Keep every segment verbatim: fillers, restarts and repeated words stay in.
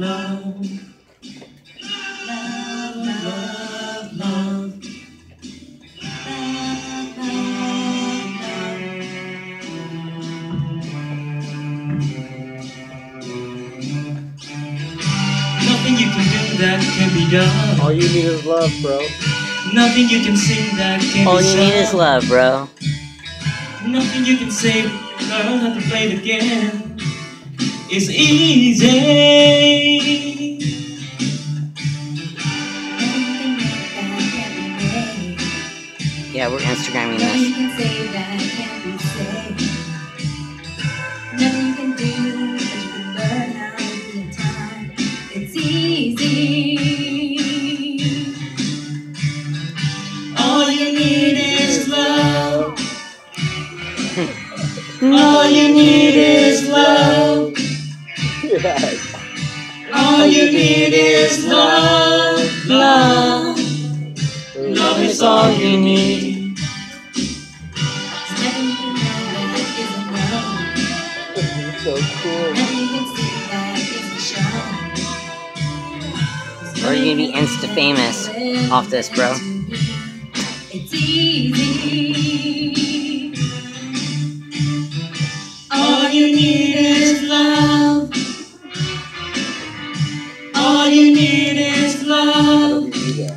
love. Love, love, love. Nothing you can do that can be done. All you need is love, bro. Nothing you can sing that can All be you sung. need is love, bro. Nothing you can say, learn how to play the game. It's easy. Yeah, we're Instagramming Nothing this. you can say that can't be said. Nothing you can do, but you can learn how to be in time. It's easy. All you need is love. All you need is love. Yes. All you need is love. Love. Love is all you need. Nothing you can know that isn't known. It's so cool. Nothing you can see that isn't shown. Or you're gonna be insta famous off this, bro. It's easy. All you need is love. All you need is love.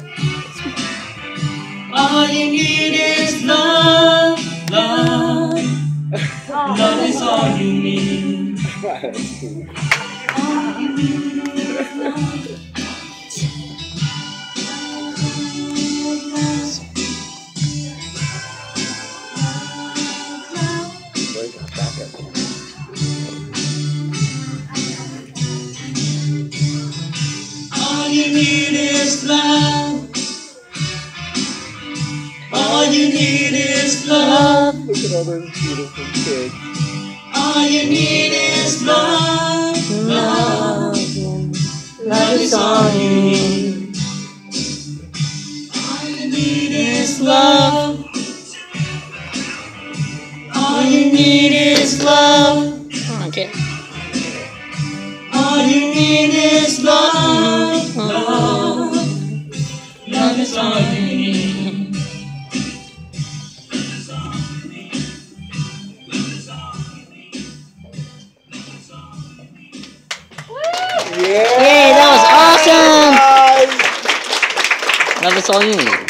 All you need is love. Love. Love is all you need. All you need is love. All you need is love. All you need is love. Look at all those beautiful kids. All you need is love. Love. Love is all you need. All you need is love. All you need is love. Okay. All you need is love. Love. Love is all you need. Yeah! Yay, that was awesome! Love is all you need.